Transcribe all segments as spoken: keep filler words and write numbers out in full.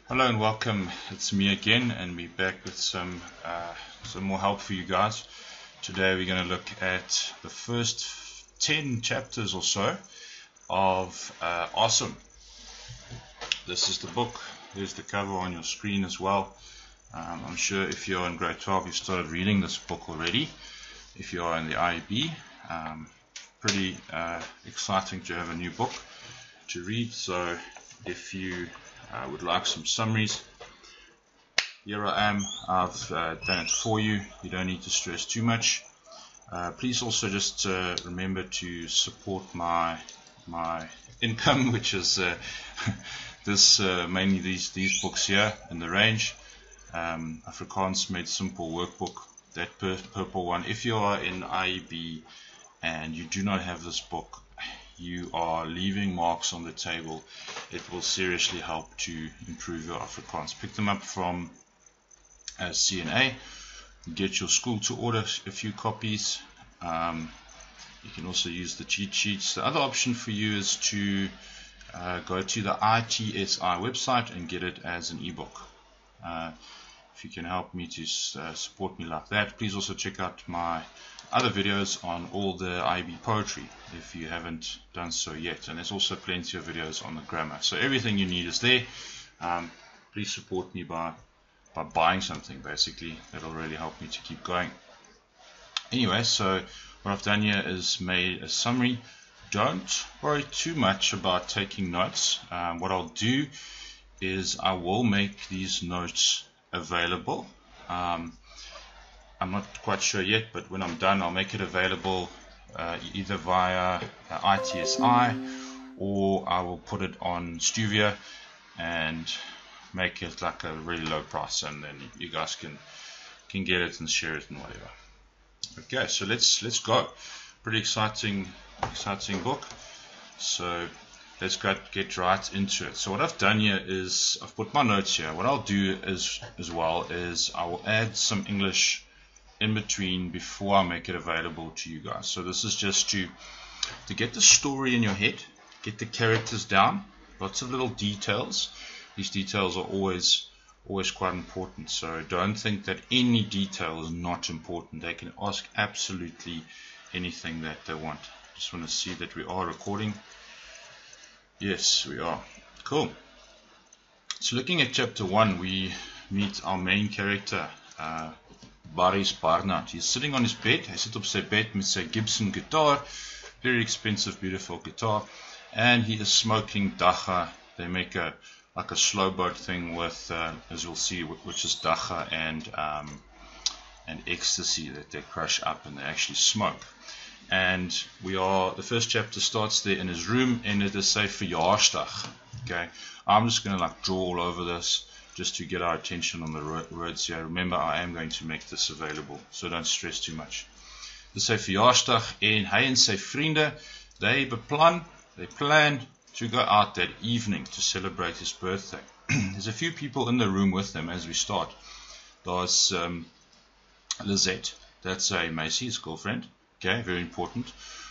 Hello and welcome. It's me again, and we're back with some uh, some more help for you guys. Today we're going to look at the first ten chapters or so of uh, Awesome. This is the book. There's the cover on your screen as well. Um, I'm sure if you're in grade twelve, you've started reading this book already. If you are in the I E B, um, pretty uh, exciting to have a new book to read. So if you uh, would like some summaries, here I am. I've uh, done it for you. You don't need to stress too much. Uh, please also just uh, remember to support my my income, which is uh, this uh, mainly these these books here in the range. Um, Afrikaans Made Simple workbook, that pur purple one. If you are in I E B and you do not have this book, you are leaving marks on the table. It will seriously help to improve your Afrikaans. Pick them up from uh, C N A. Get your school to order a few copies. Um, you can also use the cheat sheets. The other option for you is to uh, go to the I T S I website and get it as an ebook. Uh, if you can help me to uh, support me like that, please also check out my other videos on all the I E B poetry if you haven't done so yet, and there's also plenty of videos on the grammar. So everything you need is there. Um, please support me by by buying something. Basically, that'll really help me to keep going. Anyway, so what I've done here is made a summary. Don't worry too much about taking notes. Um, what I'll do is I will make these notes available. Um, I'm not quite sure yet, but when I'm done, I'll make it available uh, either via uh, I T S I, or I will put it on Stuvia and make it like a really low price, and then you guys can can get it and share it and whatever. Okay, so let's let's go. Pretty exciting exciting book. So let's go get right into it. So what I've done here is I've put my notes here. What I'll do is as well is I will add some English in between before I make it available to you guys. So this is just to to get the story in your head, get the characters down, lots of little details. These details are always always quite important, so don't think that any detail is not important. They can ask absolutely anything that they want. Just want to see that we are recording. Yes, we are. Cool. So looking at chapter one, we meet our main character, uh, Boris Barnard. He's sitting on his bed. Hy sit op sy bed met sy Gibson guitar, very expensive, beautiful guitar, and he is smoking dagga. They make a like a slow boat thing with, uh, as you'll see, which is dagga and um, and ecstasy that they crush up and they actually smoke. And we are, the first chapter starts there in his room, and it is sy verjaarsdag. Okay, I'm just going to like draw all over this, just to get our attention on the words here. Remember, I am going to make this available, so don't stress too much. Dis sy verjaarsdag, en hy en sy vriende, they beplan, they plan to go out that evening to celebrate his birthday. There's a few people in the room with them as we start. There's um, Lizette, that's a Macy's girlfriend. Okay, very important.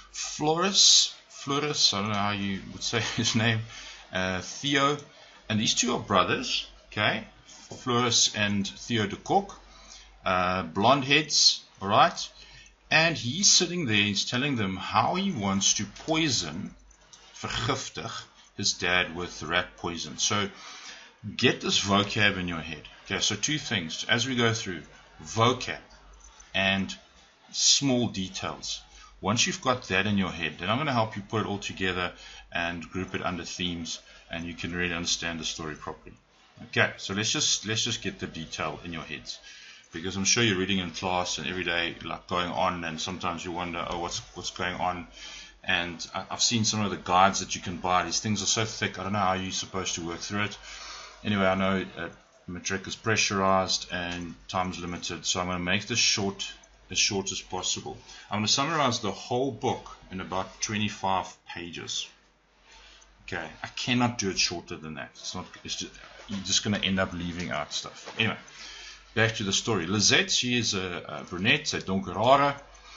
Floris, Floris, I don't know how you would say his name. Uh, Theo, and these two are brothers. Okay, Floris and Theo de Kok, uh, blonde heads, all right. And he's sitting there, he's telling them how he wants to poison, vergiftig, his dad with rat poison. So get this vocab in your head. Okay, so two things as we go through: vocab and small details. Once you've got that in your head, then I'm going to help you put it all together and group it under themes, and you can really understand the story properly. Okay, so let's just let's just get the detail in your heads, because I'm sure you're reading in class and every day like going on, and sometimes you wonder, oh, what's what's going on. And I've seen some of the guides that you can buy. These things are so thick, I don't know how you're supposed to work through it. Anyway, I know uh, matric is pressurized and time's limited, so I'm going to make this short as short as possible. I'm going to summarize the whole book in about twenty-five pages. Okay, I cannot do it shorter than that. It's not. It's just, you're just going to end up leaving out stuff. Anyway, back to the story. Lizette, she is a, a brunette, sy donker hare.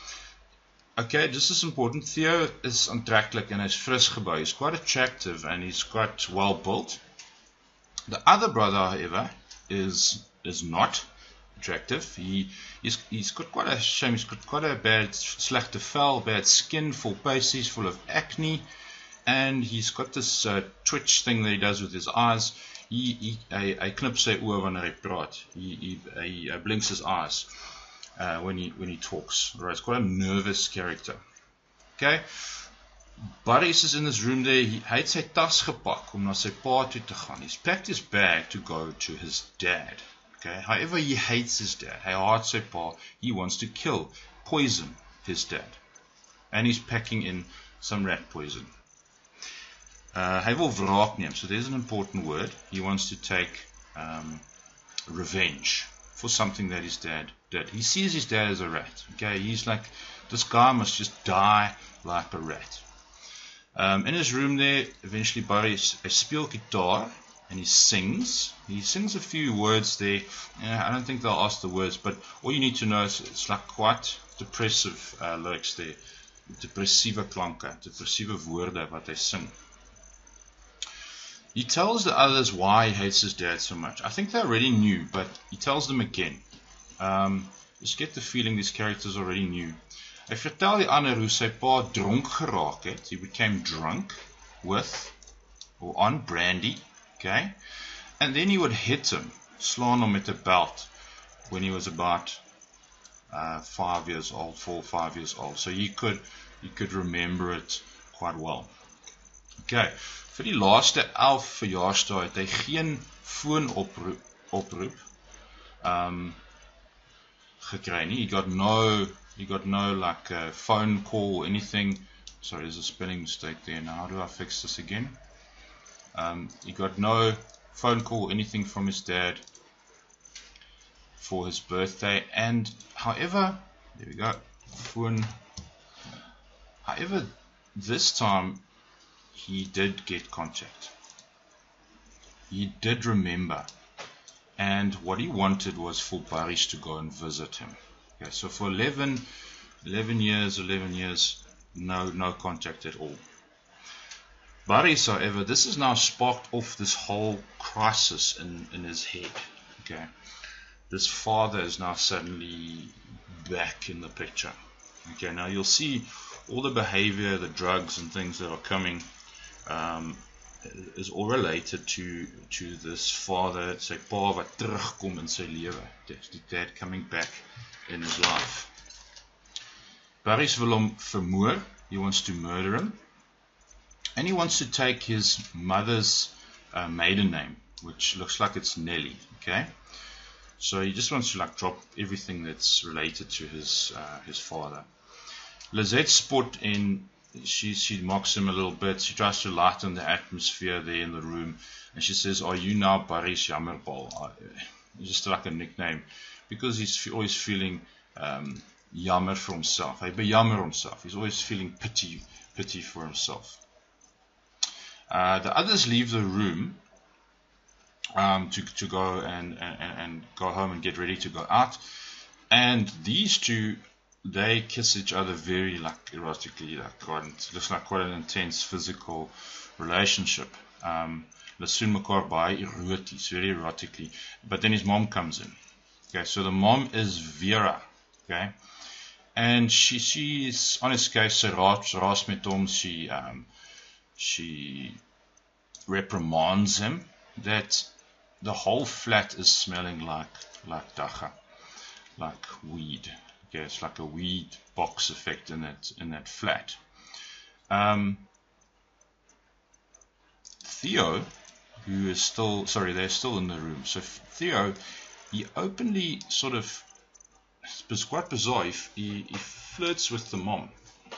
Okay, this is important. Theo is aantrekkelijk and hy's fris gebou. He's quite attractive and he's quite well built. The other brother, however, is is not attractive. He he's, he's got quite a shame. He's got quite a bad slechte vel, bad skin, full pasties, full of acne, and he's got this uh, twitch thing that he does with his eyes. He he hy, hy knip sy oë wanneer hy praat. He he, hy, hy blinks his eyes uh, when he when he talks. Right, it's quite a nervous character. Okay. Barry's is in this room there. He hy het sy tas gepak om na sy pa toe te gaan. He's packed his bag to go to his dad. Okay. However, he hates his dad. Hy haat sy pa. He wants to kill, poison his dad. And he's packing in some rat poison. Uh, hy wil wraak neem. So there's an important word. He wants to take um, revenge for something that his dad did. He sees his dad as a rat. Okay. He's like, this guy must just die like a rat. Um, in his room there, eventually Barry hy speel guitar and he sings. He sings a few words there. Yeah, I don't think they'll ask the words, but all you need to know is it's like quite depressive uh, lyrics there. Depressieve klanke, depressieve woorde wat hy sing. He tells the others why he hates his dad so much. I think they already knew, but he tells them again. Um, just get the feeling these characters already knew. Hy vertel die ander hoe sy pa dronk geraak het. He became drunk with or on brandy, okay? And then he would hit him, slaan hom met 'n belt when he was about uh, five years old, four or five years old. So he could he could remember it quite well. Okay, vir die laaste elf verjaarsdae het hy geen foon oproep oproep um gekry nie. He got no He got no like uh, phone call or anything. Sorry, there's a spelling mistake there. Now, how do I fix this again? Um, he got no phone call or anything from his dad for his birthday. And however, there we go. Phone. However, this time he did get contact. He did remember. And what he wanted was for Barry's to go and visit him. Okay, so for eleven, eleven years, eleven years, no, no contact at all. Barry's, however, this has now sparked off this whole crisis in, in his head. Okay, this father is now suddenly back in the picture. Okay, now you'll see all the behavior, the drugs and things that are coming um, is all related to to this father, sy pa wat terugkom in sy lewe. Dis die dad coming back in his life. Barry's wil hom vermoor. He wants to murder him. And he wants to take his mother's uh, maiden name, which looks like it's Nelly. Okay? So he just wants to like drop everything that's related to his uh, his father. Lizette spot in, she, she mocks him a little bit. She tries to lighten the atmosphere there in the room. And she says, are you now Barry's Jammerbal? Uh, just like a nickname. Because he's always feeling um, jammer for himself. Hy bejammer himself. He's always feeling pity, pity for himself. Uh, the others leave the room um, to to go and, and and go home and get ready to go out. And these two, they kiss each other very like erotically. Like quite, it looks like quite an intense physical relationship. Um, Hulle soen mekaar baie eroties, very erotically. But then his mom comes in. Okay, so the mom is Vera, okay, and she she's on his case. Sy raas raas met hom. She um she reprimands him that the whole flat is smelling like like dagga, like weed. Okay, it's like a weed box effect in that in that flat. Um, Theo, who is still sorry, they're still in the room. So Theo, he openly sort of, it's quite bizarre, he, he flirts with the mom.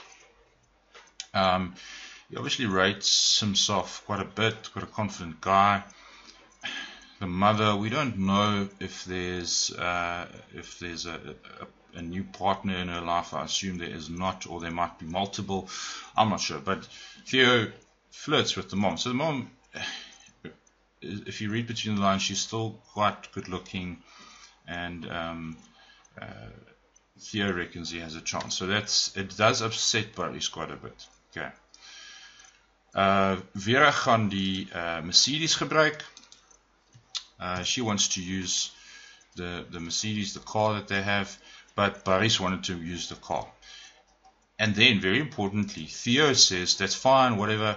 Um, he obviously rates himself quite a bit, quite a confident guy. The mother, we don't know if there's uh, if there's a, a, a new partner in her life. I assume there is not, or there might be multiple. I'm not sure, but Theo flirts with the mom. So the mom, if you read between the lines, she's still quite good looking, and um, uh, Theo reckons he has a chance. So that's, it does upset Barry's quite a bit. Okay. Uh, Vera gaan die uh, Mercedes gebruik. Uh, she wants to use the, the Mercedes, the car that they have, but Baris wanted to use the car. And then, very importantly, Theo says, that's fine, whatever,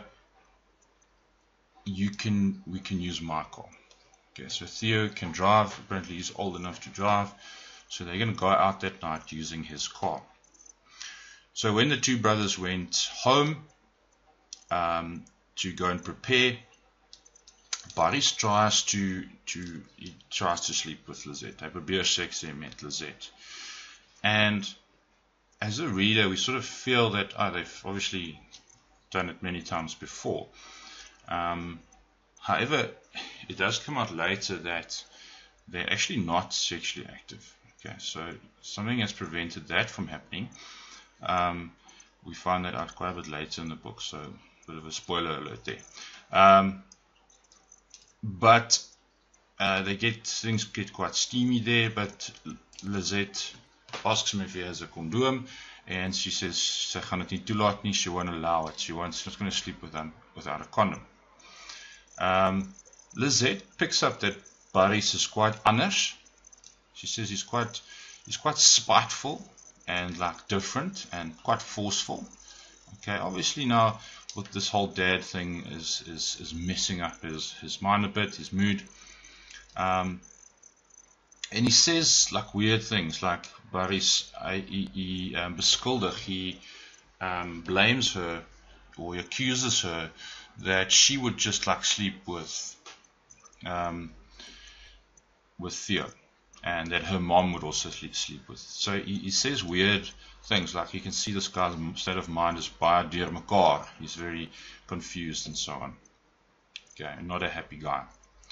you can, we can use my car. Okay, so Theo can drive, apparently he's old enough to drive, so they're going to go out that night using his car. So when the two brothers went home um, to go and prepare, Baris tries to, to, he tries to sleep with Lizette. Hy probeer seks hê met Lizette. And as a reader, we sort of feel that oh, they've obviously done it many times before. Um, however, it does come out later that they're actually not sexually active. Okay, so something has prevented that from happening. Um, we find that out quite a bit later in the book, so a bit of a spoiler alert there. Um, but uh, they get things get quite steamy there. But Lizette asks him if he has a condom, and she says sy gaan dit nie toelaat nie. She won't allow it. She wants not going to sleep with him without a condom. Um, Lizette picks up that Baris is quite anders. She says he's quite he's quite spiteful and like different and quite forceful. Okay, obviously now with this whole dad thing is is, is messing up his, his mind a bit, his mood. Um, and he says like weird things like Baris he, he um, beskuldig, he um, blames her or he accuses her that she would just like sleep with um, with Theo, and that her mom would also sleep, sleep with. So he, he says weird things, like you can see this guy's state of mind is baie deur mekaar. He's very confused and so on. Okay, not a happy guy.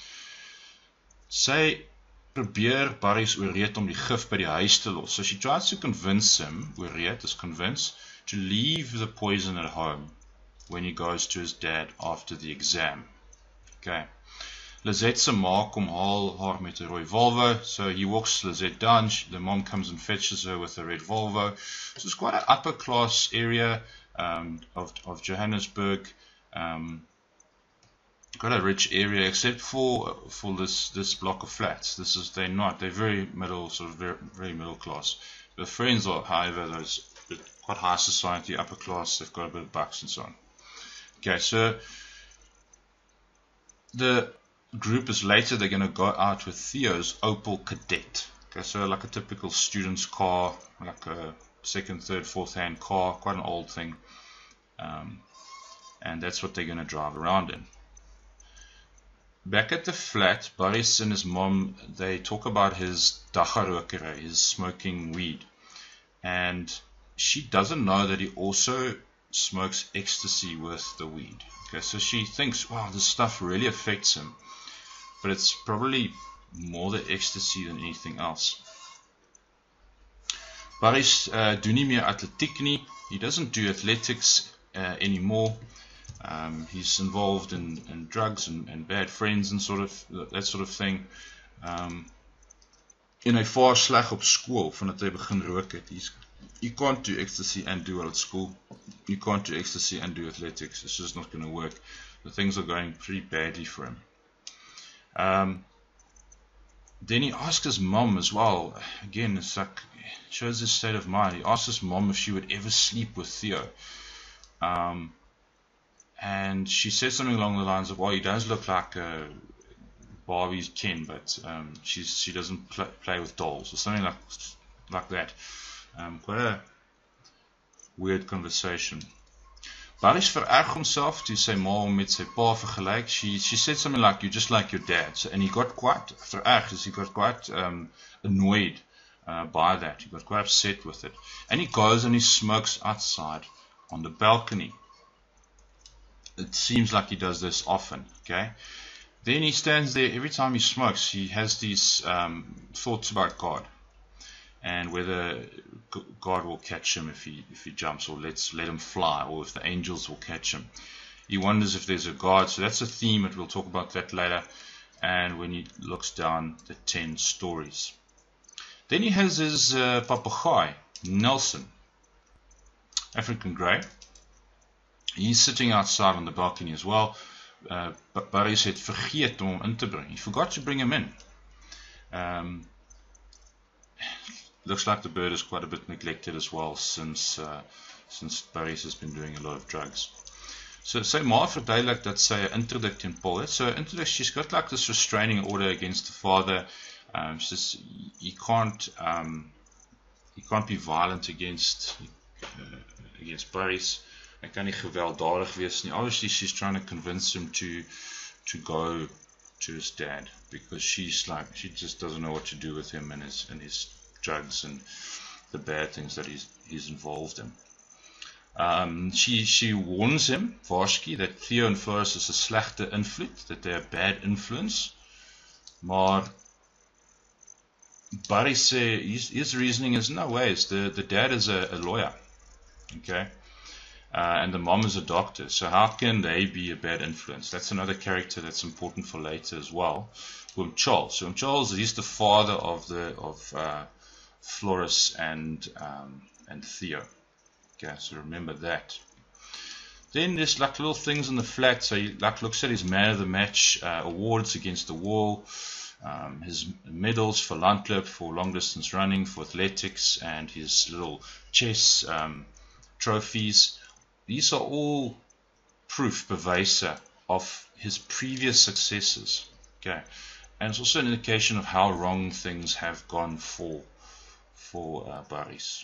Sy probeer Baris oorreed om die gif by die huis te los. So she tries to convince him, oorreed is convince, to leave the poison at home when he goes to his dad after the exam. Okay. Lizette se ma kom haal haar met 'n rooi Volvo, so he walks Lizette down. She, the mom comes and fetches her with a red Volvo. So it's quite an upper class area um, of, of Johannesburg, um, quite a rich area, except for for this this block of flats. This is they're not they're very middle, sort of very, very middle class. The friends are, however, those quite high society, upper class. They've got a bit of bucks and so on. Okay, so the group is later, they're going to go out with Theo's Opel Kadett. Okay, so like a typical student's car, like a second, third, fourth hand car, quite an old thing. Um, and that's what they're going to drive around in. Back at the flat, Baris and his mom, they talk about his daggarokerij, his smoking weed. And she doesn't know that he also smokes ecstasy with the weed. Okay, so she thinks, wow, this stuff really affects him. But it's probably more the ecstasy than anything else. Baris uh, doen nie meer atletiek nie. He doesn't do athletics uh, anymore. Um, he's involved in, in drugs and, and bad friends and sort of that sort of thing. Um, en hy vaar sleg op skool vandat hy begin rook het. He's, you can't do ecstasy and do well at school. You can't do ecstasy and do athletics. It's just not going to work. The things are going pretty badly for him. Um, then he asks his mom as well. Again, it's like shows his state of mind. He asks his mom if she would ever sleep with Theo. Um, and she says something along the lines of, "Well, he does look like a Barbie's Ken, but um, she's she doesn't pl play with dolls," or something like like that. Um, quite a weird conversation. Baris vererg homself toe sy ma hom met sy pa vergelyk. She, she said something like, "You're just like your dad." So, and he got quite vererg, he got quite um, annoyed uh, by that. He got quite upset with it. And he goes and he smokes outside on the balcony. It seems like he does this often. Okay. Then he stands there. Every time he smokes, he has these um, thoughts about God. And whether God will catch him if he if he jumps, or let's let him fly, or if the angels will catch him. He wonders if there's a God. So that's a theme, and we'll talk about that later. And when he looks down the ten stories, then he has his uh, papegaai, Nelson, African grey. He's sitting outside on the balcony as well, uh, Barry's het vergeet om hom in te bring. He forgot to bring him in. Um, looks like the bird is quite a bit neglected as well since uh, since Barry's has been doing a lot of drugs. So sy ma verduidelik dat sy 'n interdict in Paul het. So interdict, she's got like this restraining order against the father. Um, she says he can't um, he can't be violent against uh, against Barry's. Hy kan nie gewelddadig wees nie. Obviously she's trying to convince him to to go to his dad, because she's like, she just doesn't know what to do with him and his and his drugs and the bad things that he's he's involved in. Um, she she warns him, Varski, that Theo and Floris is 'n slegte invloed, that they're a bad influence. Maar Barry say his, his reasoning is no ways. The the dad is a, a lawyer, okay, uh, and the mom is a doctor. So how can they be a bad influence? That's another character that's important for later as well. Oom Charles. Oom Charles, he's the father of the of uh, Floris and um, and Theo. Okay, so remember that. Then there's like little things in the flat. So he like looks at his man of the match uh, awards against the wall, um, his medals for landloop, for long distance running, for athletics, and his little chess um, trophies. These are all proof, bewyse of his previous successes. Okay, and it's also an indication of how wrong things have gone for for uh, Barry's.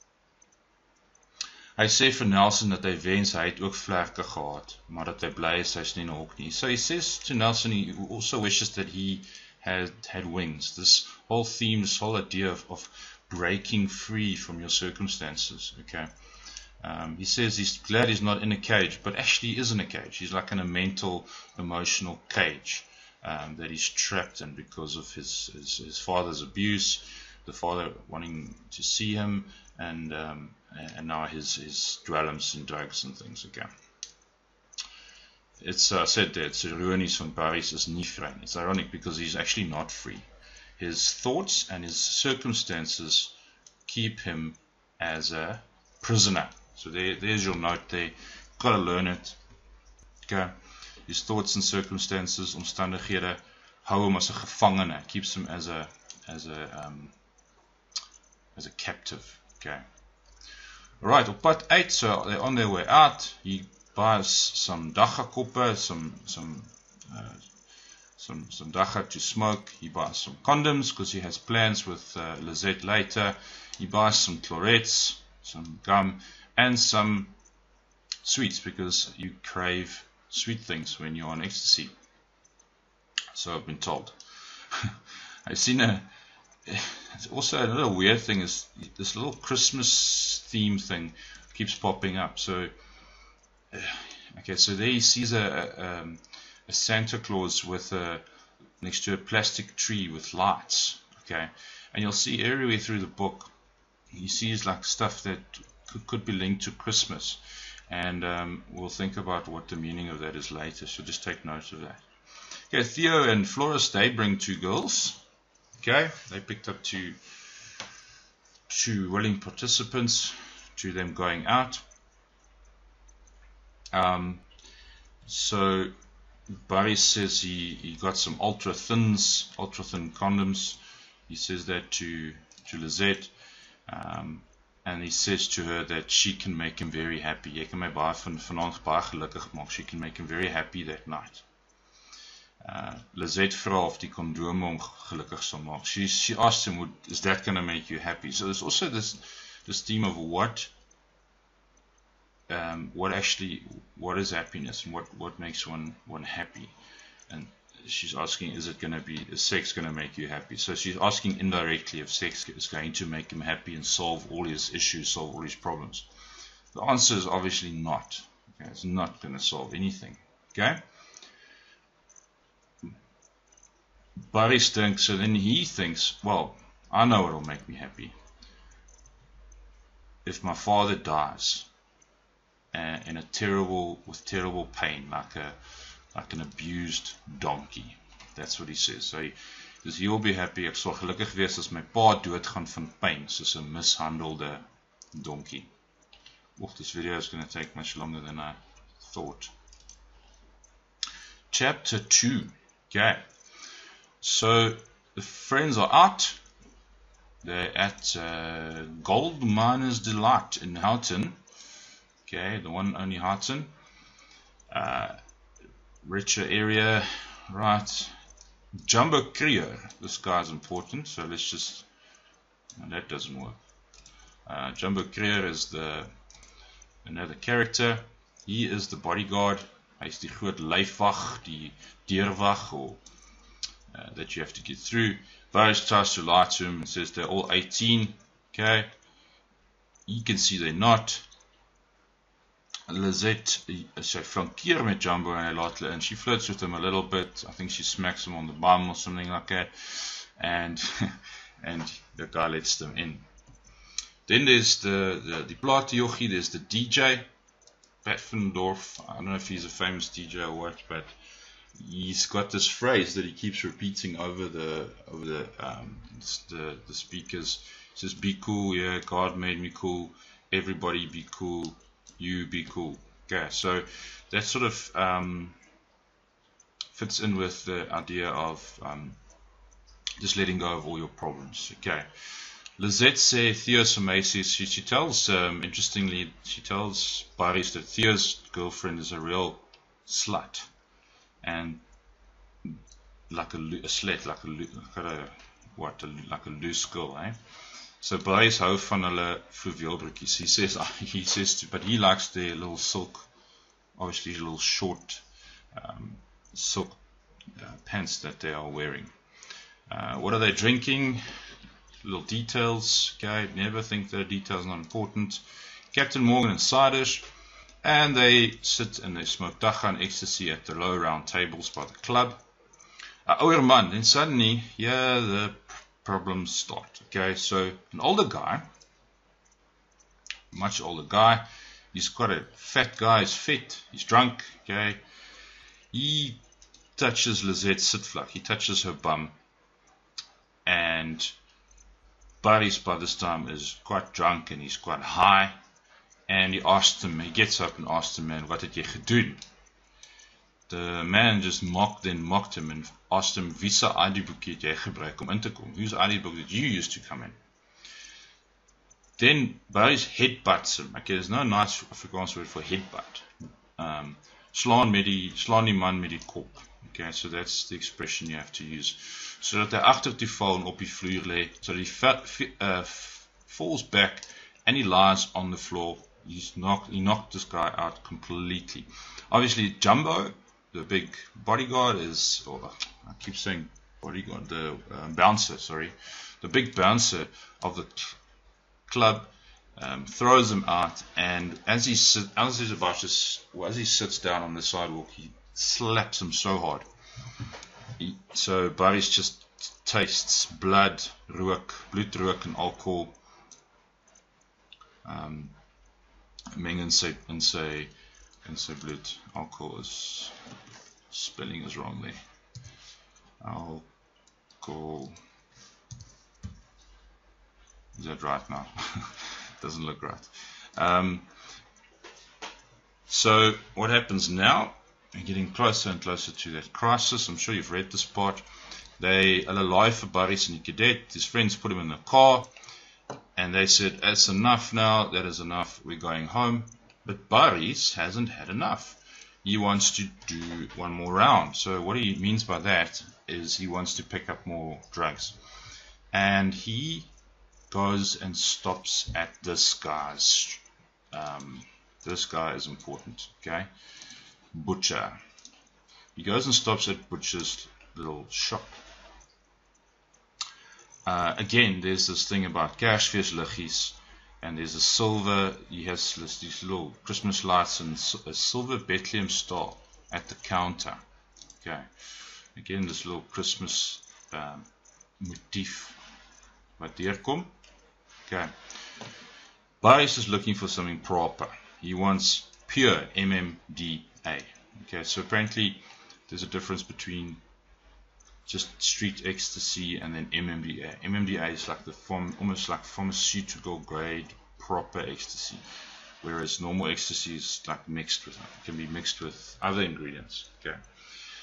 Hy sê vir Nelson dat hy wens hy het ook vlerke gehad, maar dat hy bly is hy's nie in 'n hok nie. So he says to Nelson he also wishes that he had had wings. This whole theme, this whole idea of, of breaking free from your circumstances. Okay, um, he says he's glad he's not in a cage, but actually he is in a cage. He's like in a mental, emotional cage um, that he's trapped in because of his, his his father's abuse, the father wanting to see him, and um, and now his his dwelms and drugs and things again. It's uh, said that it's ironies van Barry's is nie vry. It's ironic because he's actually not free. His thoughts and his circumstances keep him as a prisoner. So there, there's your note there. Got to learn it. Okay. His thoughts and circumstances, omstandighede, hou hom as 'n gevangene. Keeps him as a as a um, as a captive. Okay. Right, op pad uit, so they're on their way out. He buys some dagga koppe, some some uh, some some dagga to smoke. He buys some condoms because he has plans with uh, Lizette later. He buys some chlorets, some gum, and some sweets because you crave sweet things when you're on ecstasy. So I've been told. I've seen a. It's also another weird thing is this little Christmas theme thing keeps popping up. So, okay, so there he sees a, a, um, a Santa Claus with a next to a plastic tree with lights. Okay, and you'll see everywhere through the book, he sees like stuff that could, could be linked to Christmas, and um, we'll think about what the meaning of that is later. So just take note of that. Okay, Theo and Floris, they bring two girls. Okay, they picked up two, two willing participants to them going out. Um, so Barry says he, he got some ultra thins, ultra thin condoms. He says that to to Lizette, um, and he says to her that she can make him very happy. Jy kan my baie van vanaand baie gelukkig maak. She can make him very happy that night. Uh, Lizette vra of die kondome hom gelukkig sal maak. She she asked him, would, is that going to make you happy? So there's also this this theme of what um, what actually what is happiness and what what makes one one happy. And she's asking, is it going to be is sex going to make you happy? So she's asking indirectly if sex is going to make him happy and solve all his issues, solve all his problems. The answer is obviously not. Okay, it's not going to solve anything. Okay. Barry thinks, so then he thinks, well, I know what will make me happy. If my father dies uh, in a terrible, with terrible pain, like a, like an abused donkey. That's what he says. So he says, he'll be happy. Ek sal gelukkig wees as my pa doodgaan van pyn, soos 'n mishandelde donkey. Oh, this video is going to take much longer than I thought. chapter two. Okay, so the friends are out. They're at uh, Gold Miners Delight in Houghton. Okay, the one only Houghton. Uh, richer area, right? Jumbo Creo. This guy's important, so let's just. No, that doesn't work. Uh, Jumbo Creo is the another character. He is the bodyguard. Hy is die groot lyfwag, die deurwag, or uh, that you have to get through. Varys tries to lie to him and says they're all eighteen. Okay, you can see they're not. Lizette, sy flankeer met Jumbo en hy laat hulle in. She flirts with him a little bit. I think she smacks him on the bum or something like that. And and the guy lets them in. Then there's the the die plate jochie, there's the D J, Pat Vindorf. I don't know if he's a famous D J or what, but he's got this phrase that he keeps repeating over the over the um the the speakers. He says, "Be cool, yeah. God made me cool. Everybody be cool. You be cool." Okay, so that sort of um, fits in with the idea of um, just letting go of all your problems. Okay, Lizette says Theo's amazing. She, she tells, um, interestingly, she tells Varys that Theo's girlfriend is a real slut and like a, a slut, like a, like a what, a, like a loose girl, eh? So Varys hou van hulle fluweelbroekies. He says, he says, to, but he likes their little silk, obviously little short um, silk uh, pants that they are wearing. Uh, what are they drinking? Little details. Okay, never think the details are not important. Captain Morgan and Siders, and they sit and they smoke dacha and ecstasy at the low round tables by the club. Uh, ouer man, then suddenly, yeah, the problems start. Okay, so an older guy, much older guy, he's quite a fat guy, he's fit, he's drunk. Okay, he touches Lizette's sitvlak, he touches her bum, and Varys by this time is quite drunk and he's quite high, and he asked him, he gets up and asked him, man, wat het jy gedoen? The man just mocked, then mocked him and asked him, wie se I D boekie het jy gebruik om in te kom? Whose I D book did you use to come in? Then Varys headbutts him. Okay, there's no nice Afrikaans word for headbutt. Um, slaan met die, slaan die man met die kop. Okay, so that's the expression you have to use. So that hy agter toe val en op die vloer lê. So he uh, falls back and he lies on the floor. He's knocked, he knocked this guy out completely. Obviously, Jumbo, the big bodyguard, is, or I keep saying bodyguard, the uh, bouncer, sorry, the big bouncer of the club um, throws him out, and as he sit, as he's about to, well, as he sits down on the sidewalk, he slaps him so hard. He, so Varys just tastes blood, rook, bloedrook, and alcohol. Um, meng in sy in sy in sy bloed. Alcohol is, spelling is wrong there. Alcohol. Is that right now? Doesn't look right. Um, so what happens now? We're getting closer and closer to that crisis. I'm sure you've read this part. They hulle lie for Varys and the cadet. His friends put him in the car, and they said, "That's enough now. That is enough. We're going home." But Varys hasn't had enough. He wants to do one more round. So what he means by that is he wants to pick up more drugs, and he goes and stops at this guy's. Um, this guy is important. Okay. Butcher. He goes and stops at Butcher's little shop. Uh, again, there's this thing about Kersfeesliggies, and there's a silver, he has these little Christmas lights and a silver Bethlehem star at the counter. Okay, again, this little Christmas um, motif wat deurkom. Okay, Varys is looking for something proper. He wants pure M M D A. Okay, so apparently there's a difference between just street ecstasy and then M M D A. M M D A is like the form, almost like pharmaceutical grade proper ecstasy, whereas normal ecstasy is like mixed with, it can be mixed with other ingredients. Okay,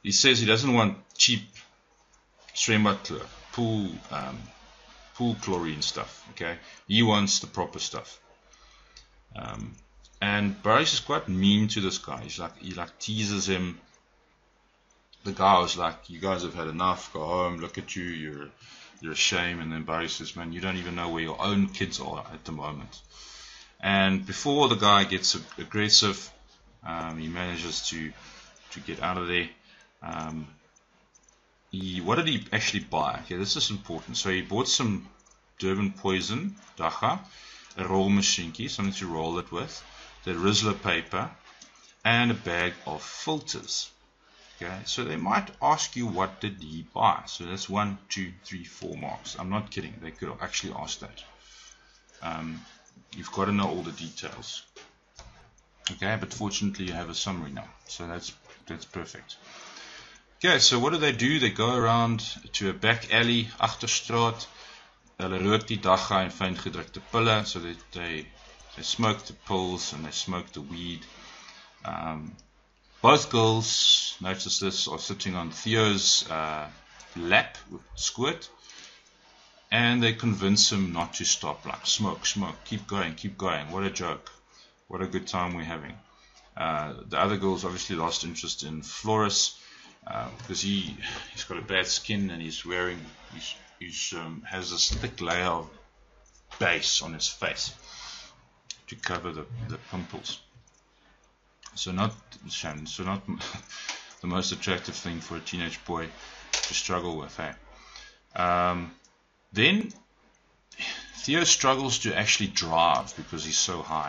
he says he doesn't want cheap zwembad pool um, pool chlorine stuff. Okay, he wants the proper stuff. Um, and Boris is quite mean to this guy. He's like he like teases him. The guy was like, "You guys have had enough. Go home. Look at you. You're you're a shame." And then Boris says, "Man, you don't even know where your own kids are at the moment." And before the guy gets aggressive, um, he manages to to get out of there. Um, he, what did he actually buy? Okay, this is important. So he bought some Durban poison, dacha, a roll machinkie, something to roll it with, the Rizla paper, and a bag of filters. Okay, so they might ask you, what did he buy? So that's one, two, three, four marks. I'm not kidding. They could actually ask that. Um, you've got to know all the details. Okay, but fortunately you have a summary now, so that's that's perfect. Okay, so what do they do? They go around to a back alley, Agterstraat. Hulle rook die dacha en fyn gedrukte pille, so they, they they smoke the pills and they smoke the weed. Um, both girls, notice this, are sitting on Theo's uh, lap with squirt, and they convince him not to stop. Like, smoke, smoke, keep going, keep going. What a joke! What a good time we're having. Uh, the other girls obviously lost interest in Floris uh, because he he's got a bad skin and he's wearing he's, he's um, has this thick layer of base on his face to cover the, the pimples. So not so not the most attractive thing for a teenage boy to struggle with. Hey? Um, then Theo struggles to actually drive because he's so high.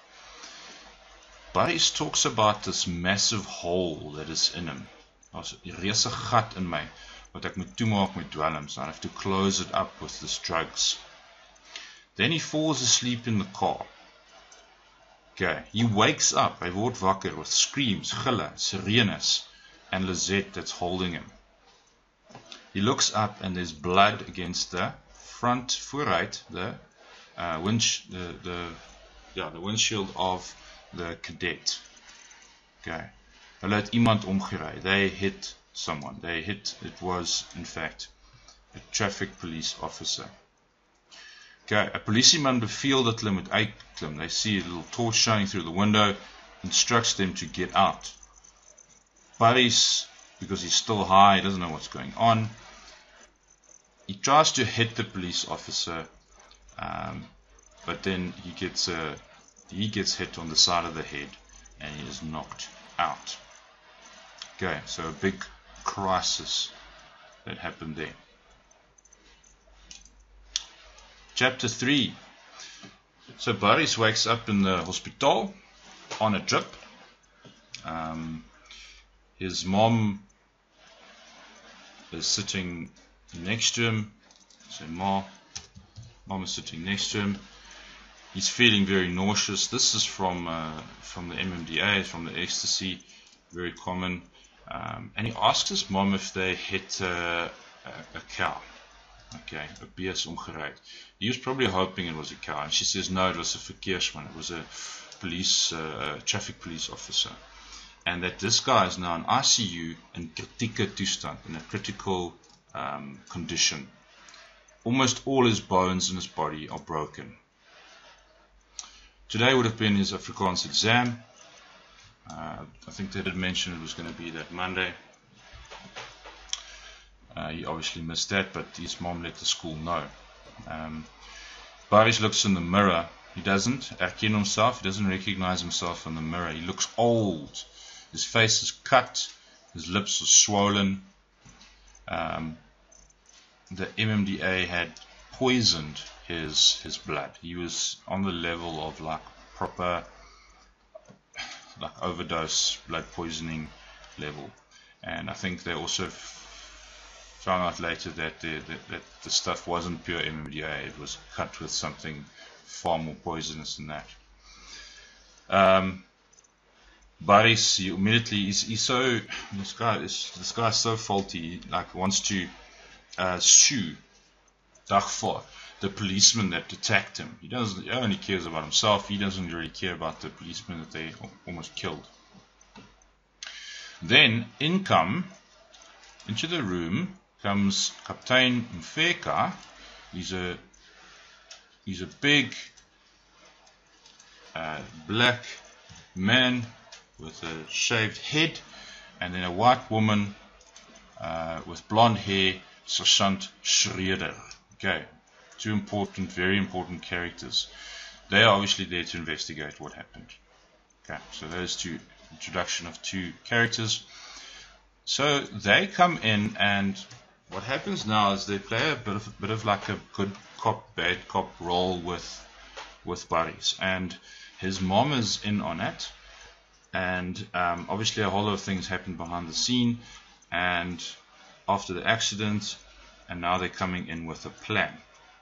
Boris talks about this massive hole that is in him. Daar's 'n reuse gat in my wat ek moet toemaak met dwelms. I have to close it up with this drugs. Then he falls asleep in the car. Okay, he wakes up, hy word wakker with screams, gille, sirenes, and Lizette that's holding him. He looks up and there's blood against the front vooruit, the uh, wind, the the yeah, the windshield of the cadet. Okay, hulle het iemand omgery. They hit someone. They hit. It was in fact a traffic police officer. Okay, a policeman beveel dat hulle moet uitklim. They see a little torch shining through the window, instructs them to get out. Boris, because he's still high, he doesn't know what's going on. He tries to hit the police officer, um, but then he gets a he gets hit on the side of the head and he is knocked out. Okay, so a big crisis that happened there. Chapter three. So Boris wakes up in the hospital on a drip. Um, his mom is sitting next to him. So mom, mom is sitting next to him. He's feeling very nauseous. This is from uh, from the M M D A, from the ecstasy, very common. Um, and he asks his mom if they hit uh, a, a cow. Okay, a bees omgery. He was probably hoping it was a cow, and she says no, it was a verkeersman. It was a police, uh, a traffic police officer, and that this guy is now in I C U in kritieke toestand, in a critical um, condition. Almost all his bones in his body are broken. Today would have been his Afrikaans exam. Uh, I think they did mention it was going to be that Monday. Uh, he obviously missed that, but his mom let the school know. Um, Boris looks in the mirror. He doesn't herken himself. He doesn't recognize himself in the mirror. He looks old. His face is cut. His lips are swollen. Um, the M M D A had poisoned his his blood. He was on the level of like proper like overdose blood poisoning level, and I think they also found out later that the, that, that the stuff wasn't pure M M D A. It was cut with something far more poisonous than that. Um, Boris, he immediately he's, he's so this guy is this guy is so faulty. He like wants to uh, sue Dagvaar, the policeman that attacked him. He doesn't. He only cares about himself. He doesn't really care about the policeman that they almost killed. Then in come into the room comes Captain Mfeka. He's a he's a big uh, black man with a shaved head, and then a white woman uh, with blonde hair, Sergeant Schroeder. Okay, two important, very important characters. They are obviously there to investigate what happened. Okay, so those two, introduction of two characters. So they come in, and what happens now is they play a bit of, a bit of like a good cop, bad cop role with with Barry's, and his mom is in on it, and um, obviously a whole lot of things happen behind the scene, and after the accident, and now they're coming in with a plan.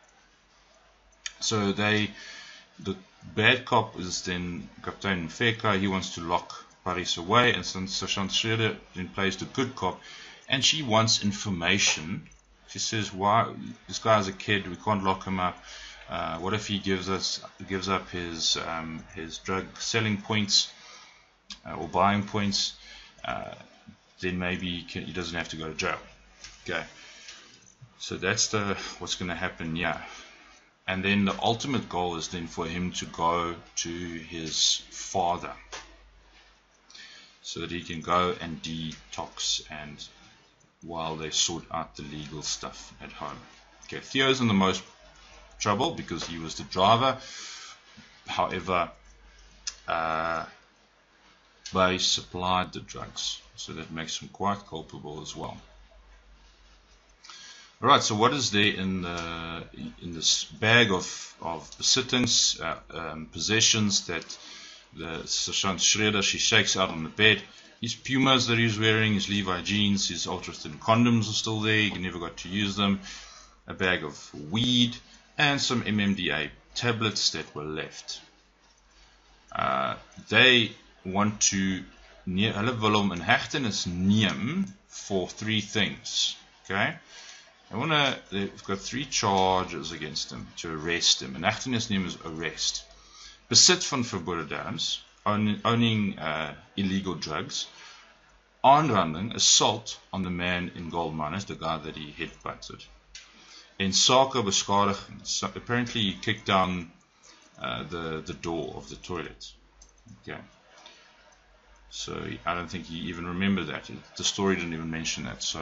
So they, the bad cop is then Captain Mfeka. He wants to lock Paris away, and Sergeant Schroeder then plays the good cop, and she wants information. She says, "Why this guy's a kid? We can't lock him up. Uh, what if he gives us gives up his um, his drug selling points uh, or buying points? Uh, then maybe he, can, he doesn't have to go to jail." Okay, so that's the what's going to happen. Yeah, and then the ultimate goal is then for him to go to his father, so that he can go and detox, and while they sort out the legal stuff at home. Okay, Theo's in the most trouble because he was the driver. However, uh, they supplied the drugs, so that makes him quite culpable as well. Alright, so what is there in the in this bag of of besittings, uh, um, possessions that the Sergeant Schroeder, she shakes out on the bed? His Pumas that he's wearing, his Levi jeans, his ultra thin condoms are still there. He never got to use them. A bag of weed and some M M D A tablets that were left. Uh, they want to hulle wil hom in hegtenis neem for three things. Okay, they want to. They've got three charges against him to arrest him. In hegtenis neem is arrest. Besit van verbode dwelms, owning uh, illegal drugs, aanranding, assault on the man in gold miners, the guy that he headbutted, en sake beskadiging. So apparently he kicked down uh, the the door of the toilet. Okay, so he, I don't think he even remembered that. The story didn't even mention that. So,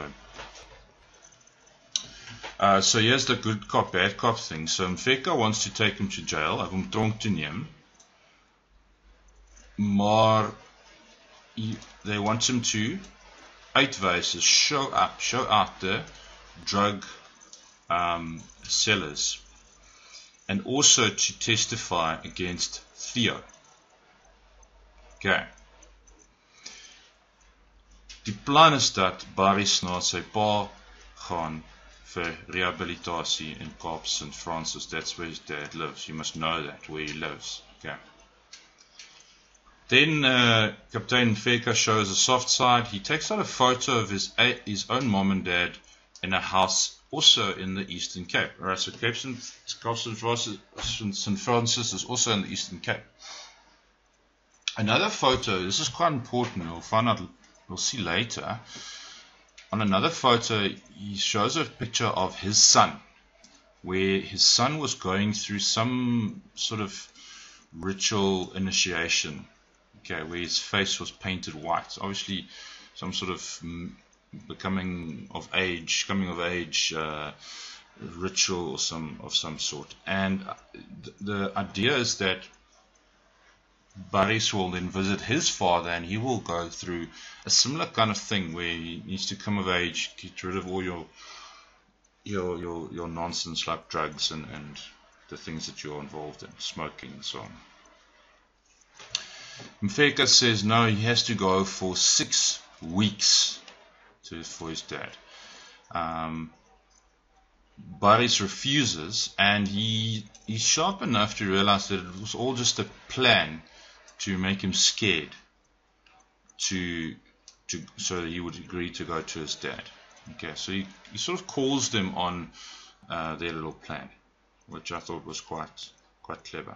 uh, so here's the good cop, bad cop thing. So Mfeka wants to take him to jail, hy wil hom tronk toe neem. Maar he, they want him to uitwys, show up, show out the drug um, sellers, and also to testify against Theo. Okay. Die plan is dat Barry na sy pa gaan vir rehabilitasie in Kaap Saint Francis. That's where his dad lives. You must know that, where he lives. Okay. Then uh, Captain Mfeka shows a soft side. He takes out a photo of his his own mom and dad in a house also in the Eastern Cape. Alright, so Cape Saint Francis is also in the Eastern Cape. Another photo, this is quite important, we'll find out, we'll see later. On another photo, he shows a picture of his son, where his son was going through some sort of ritual initiation. Okay, where his face was painted white. Obviously, some sort of becoming of age, coming of age uh, ritual or some of some sort. And th the idea is that Barry's will then visit his father, and he will go through a similar kind of thing where he needs to come of age, get rid of all your your your, your nonsense like drugs and, and the things that you're involved in, smoking and so on. Mfeka says no, he has to go for six weeks to, for his dad. Um, Barry's refuses, and he he's sharp enough to realize that it was all just a plan to make him scared, to to so that he would agree to go to his dad. Okay, so he, he sort of calls them on uh, their little plan, which I thought was quite quite clever.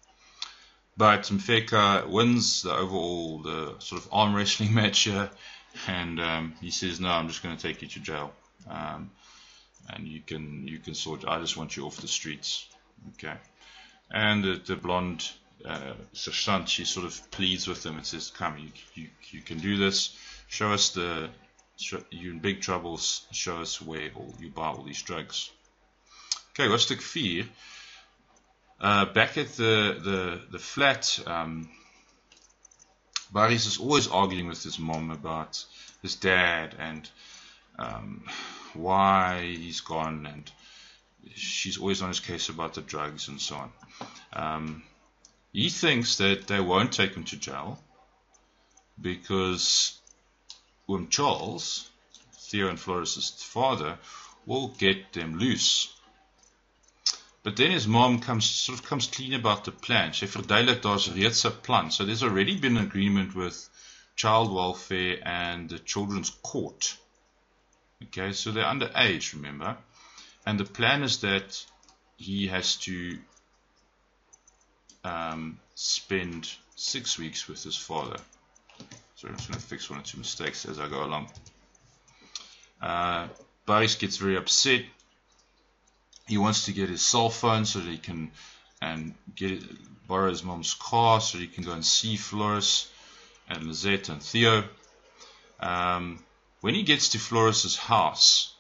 But Mfeka wins the overall the sort of arm wrestling match here, and um, he says, no, I'm just going to take you to jail, um, and you can you can sort. I just want you off the streets, okay? And the, the blonde uh, sergeant, she sort of pleads with him and says, come, you you, you can do this. Show us the show, you're in big troubles. Show us where all, you buy all these drugs. Okay, hoofstuk four. Uh, back at the the the flat. Um, Boris is always arguing with his mom about his dad and um, why he's gone, and she's always on his case about the drugs and so on. Um, he thinks that they won't take him to jail because Oom Charles, Theo and Floris's father, will get them loose. But then his mom comes sort of comes clean about the plan. Sy verduidelik daar's reeds 'n plan. So there's already been an agreement with child welfare and the children's court. Okay, so they're underage, remember? And the plan is that he has to um, spend six weeks with his father. So I'm just going to fix one or two mistakes as I go along. Uh, Boris gets very upset. He wants to get his cell phone so that he can and get it, borrow his mom's car so that he can go and see Floris and Lisette and Theo. Um, when he gets to Floris's house,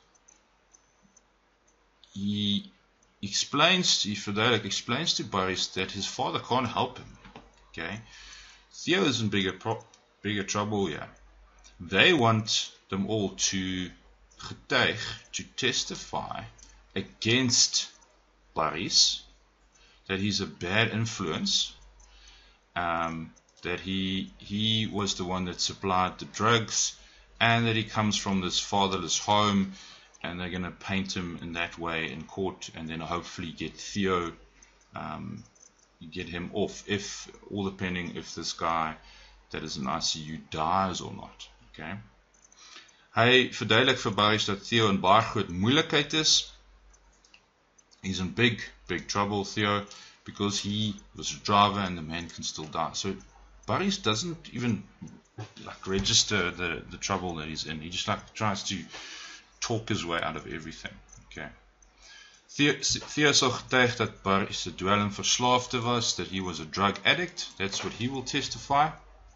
he explains, he Frederick explains to Boris that his father can't help him. Okay, Theo is in bigger pro bigger trouble here. They want them all to getuig, to testify against Boris, that he's a bad influence, um, that he he was the one that supplied the drugs, and that he comes from this fatherless home, and they're going to paint him in that way in court, and then hopefully get Theo, um, get him off, if all depending if this guy that is in I C U dies or not. Okay. Hy verduidelik vir Boris dat Theo in baie groot moeilikheid is. He's in big, big trouble, Theo, because he was a driver and the man can still die. So Boris doesn't even like register the, the trouble that he's in. He just like tries to talk his way out of everything. Okay. Theo, Theo sal getuig dat Boris se dwelm verslaafde was, that he was a drug addict. That's what he will testify.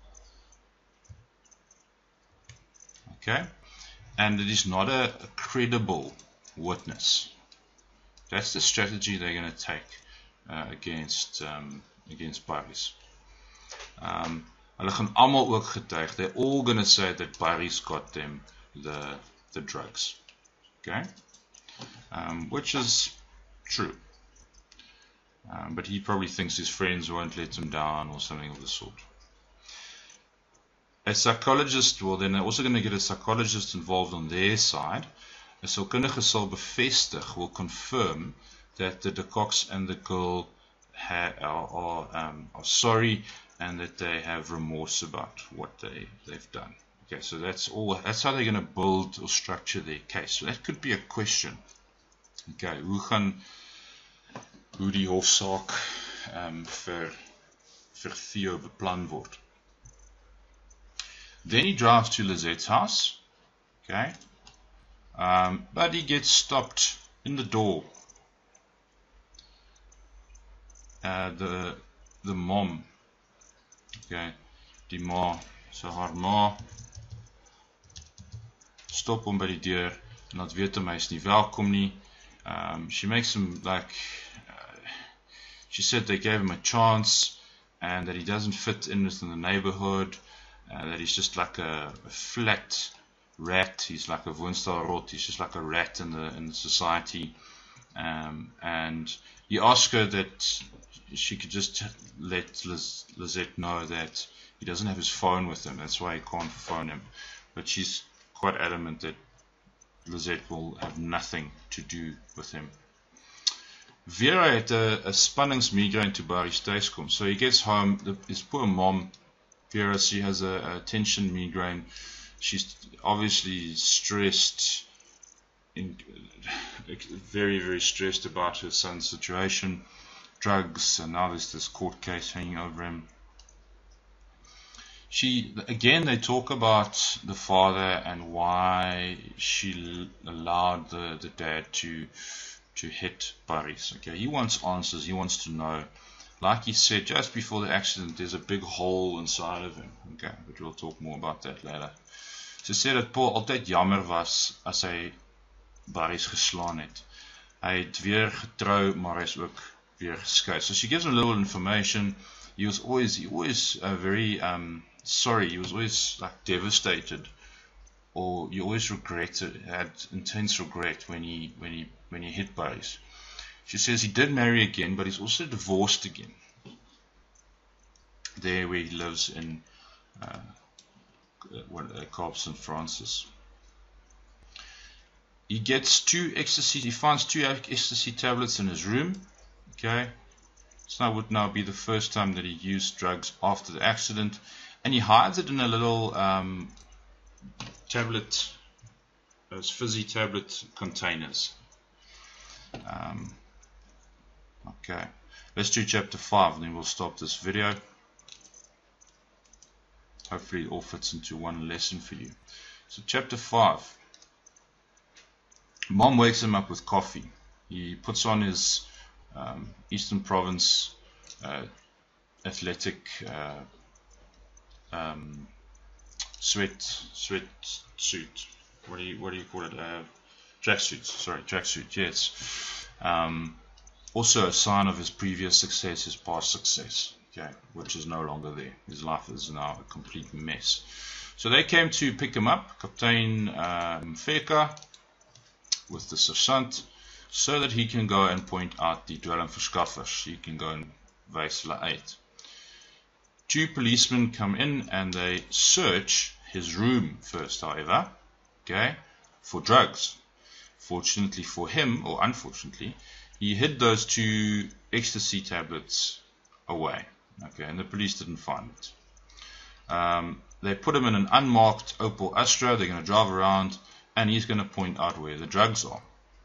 Okay. And it is not a, a credible witness. That's the strategy they're going to take uh, against um, against Boris. Um, hulle gaan almal ook getuig. They're all going to say that Boris got them the the drugs. Okay, um, which is true. Um, but he probably thinks his friends won't let him down or something of the sort. A psychologist, well, then they're also going to get a psychologist involved on their side. A sielkundige sal bevestig, will confirm that the de Koks and the girl ha are, are, um, are sorry and that they have remorse about what they, they've done. Okay, so that's all. That's how they're going to build or structure their case. So that could be a question. Okay, hoe gaan hoe die hofsaak um, vir, vir Theo beplan word. Then he drives to Lisette's house. Okay. Um, but he gets stopped in the door. Uh, the the mom, okay, die ma, so haar ma, stop hom by die deur en laat weet hom hy is nie welkom nie. Um, she makes him like, uh, she said they gave him a chance and that he doesn't fit in within the neighborhood, uh, that he's just like a, a flat rat, he's like a woenstel rot, he's just like a rat in the in the society, um, and he asked her that she could just let Liz, Lisette know that he doesn't have his phone with him, that's why he can't phone him, but she's quite adamant that Lisette will have nothing to do with him. Vera had a, a spanningsmigraine to Boris thuis kom, so he gets home, the, his poor mom, Vera, she has a, a tension migraine. She's obviously stressed, in, very, very stressed about her son's situation, drugs, and now there's this court case hanging over him. she again they talk about the father and why she allowed the, the dad to to hit Paris. Okay, he wants answers, he wants to know. Like he said just before the accident, there's a big hole inside of him. Okay, but we'll talk more about that later. Sy sê dat Paul altyd jammer was as hy Paris geslaan het. Hy het weer getrou, maar hy is ook weer geskei. So she gives him a little information. He was always, he always uh, very um, sorry. He was always like devastated, or he always regretted, had intense regret when he when he when he hit Paris. She says he did marry again, but he's also divorced again. There where he lives in uh, uh, Kaap Saint Francis. He gets two ecstasy, he finds two ecstasy tablets in his room. Okay. So that would now be the first time that he used drugs after the accident. And he hides it in a little um, tablet, those fizzy tablet containers. Um, okay. Let's do chapter five and then we'll stop this video. Hopefully it all fits into one lesson for you. So chapter five. Mom wakes him up with coffee. He puts on his um, Eastern Province uh, athletic uh, um, sweat sweat suit. What do you what do you call it? Uh, tracksuit. Sorry, tracksuit. Yes. Um, also a sign of his previous success, his past success. Okay, which is no longer there. His life is now a complete mess. So they came to pick him up, Captain um, Mfeka, with the sergeant, so that he can go and point out the dwelmverskaffers. He can go and wys hulle uit. Two policemen come in and they search his room first, however, okay, for drugs. Fortunately for him, or unfortunately, he hid those two ecstasy tablets away. Okay, and the police didn't find it. Um, they put him in an unmarked Opel Astra. They're going to drive around and he's going to point out where the drugs are.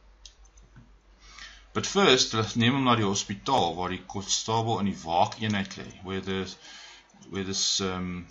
But first, let's neem hom na die hospitaal waar die konstabel in die waakeenheid lê, where the where this um,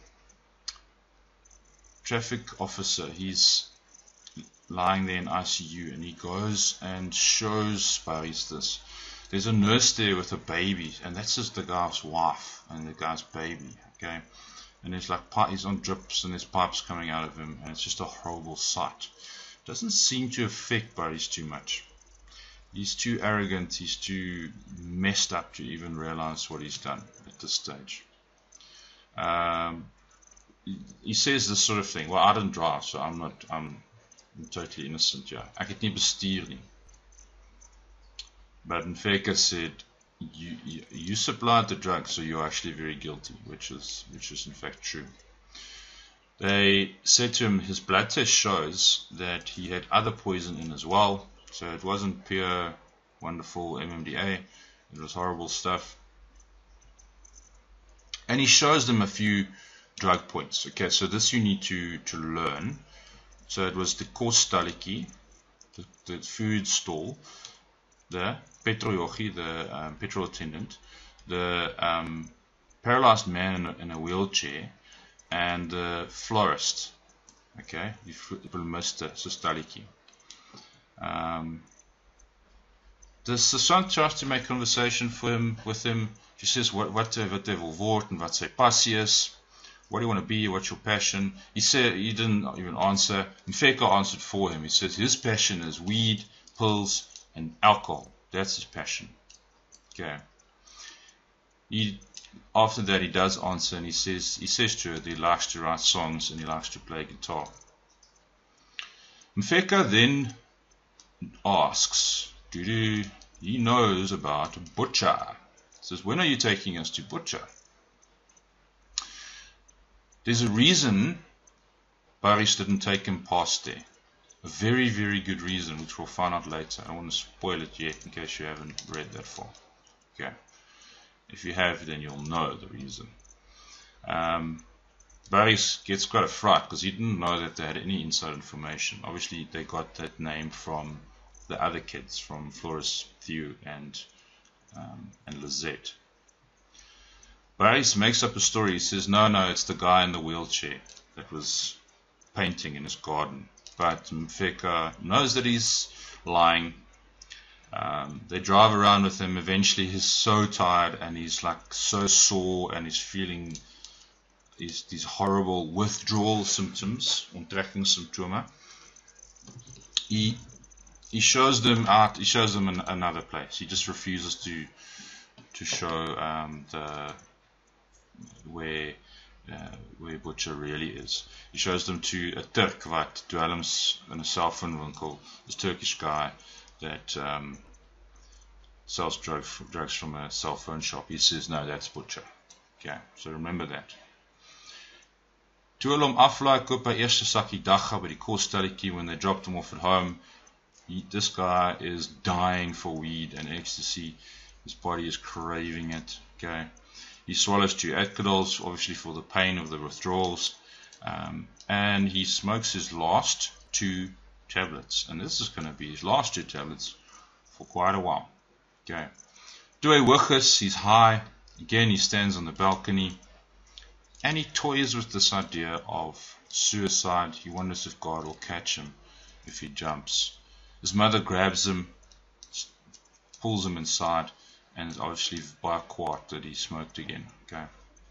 traffic officer, he's lying there in I C U, and he goes and shows Paris this. There's a nurse there with a baby, and that's just the guy's wife and the guy's baby, okay? And there's like, he's on drips and there's pipes coming out of him, and it's just a horrible sight. Doesn't seem to affect Paris too much. He's too arrogant, he's too messed up to even realize what he's done at this stage. Um, he says this sort of thing, well, I didn't drive, so I'm not, I'm, I'm totally innocent, yeah. Ek het nie bestuur nie. But Mfeka said, you, you, you supplied the drugs, so you're actually very guilty, which is, which is in fact true. They said to him his blood test shows that he had other poison in as well, so it wasn't pure wonderful M M D A, it was horrible stuff. And he shows them a few drug points. Okay, so this you need to, to learn. So it was the kostalletjie, the, the food stall, the petroljochie, the um, petrol attendant, the um, paralyzed man in a, in a wheelchair, and the florist. Okay, die bloemiste, so stalletjie. Um, the sergeant tries to make conversation for him, with him. She says what what wat hy wil word en wat sy passie is. What do you want to be? What's your passion? He said he didn't even answer. Mfeka answered for him. He says his passion is weed, pills, and alcohol. That's his passion. Okay. He after that he does answer, and he says he says to her that he likes to write songs and he likes to play guitar. Mfeka then asks, do he knows about Butcher? He says, when are you taking us to Butcher? There's a reason Paris didn't take him past there. A very, very good reason, which we'll find out later. I don't want to spoil it yet in case you haven't read that far. Okay. If you have, then you'll know the reason. Um, Paris gets quite a fright because he didn't know that they had any inside information. Obviously, they got that name from the other kids, from Floris, Theo, and um, and Lizette. Barry makes up a story. He says, no, no, it's the guy in the wheelchair that was painting in his garden. But Mfeka knows that he's lying. Um, they drive around with him. Eventually he's so tired and he's like so sore and he's feeling these, these horrible withdrawal symptoms, onttrekkingssymptome. He, he shows them out, he shows them an, another place. He just refuses to to show um, the where uh, where Butcher really is. He shows them to a Turk wat dwelms in a cell phone winkel, this Turkish guy that um, sells drugs, drugs from a cell phone shop. He says, no, that's Butcher. Okay, so remember that. Toe hulle hom aflaai, koop hy eerste sakkie dagga by die kosstelletjie. When they dropped him off at home, he, this guy is dying for weed and ecstasy. His body is craving it. Okay, he swallows two Adderalls, obviously for the pain of the withdrawals, um, and he smokes his last two tablets. And this is going to be his last two tablets for quite a while. Okay, toe hy hoog is, he's high. Again, he stands on the balcony. And he toys with this idea of suicide. He wonders if God will catch him if he jumps. His mother grabs him, pulls him inside, and is obviously by a quart that he smoked again. Okay.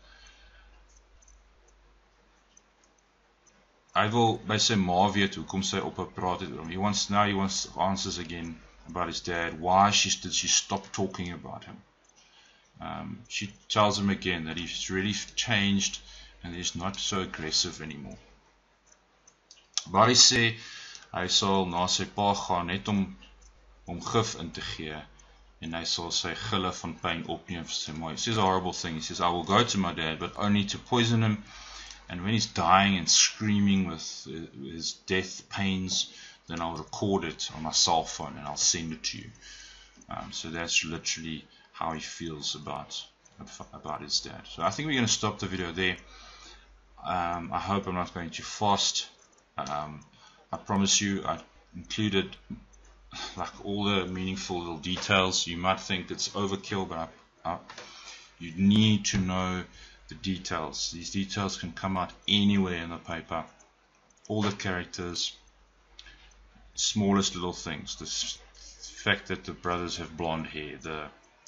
Hy wil by sy ma weet hoekom sy op 'n praat het oor hom. He wants now he wants answers again about his dad. Why she did she stop talking about him? Um, she tells him again that he's really changed and he's not so aggressive anymore. Barry sê hy sal na sy pa gaan net om om gif in te gee en hy sal sy gille van pyn opneem vir sy ma. He says a horrible thing. He says, I will go to my dad, but only to poison him, and when he's dying and screaming with his death pains, then I'll record it on my cell phone and I'll send it to you. Um, so that's literally how he feels about about his dad. So I think we're going to stop the video there. Um, I hope I'm not going too fast. Um, I promise you I included like all the meaningful little details. You might think it's overkill, but I, I, you need to know the details. These details can come out anywhere in the paper. All the characters, smallest little things. The fact that the brothers have blonde hair, the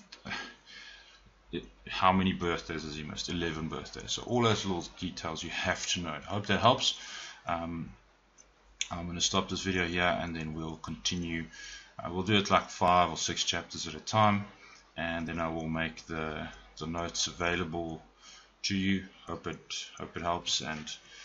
how many birthdays has he missed? eleven birthdays. So all those little details you have to know. I hope that helps. Um, I'm going to stop this video here and then we'll continue. Uh, we'll do it like five or six chapters at a time, and then I will make the the notes available to you. Hope it hope it helps, and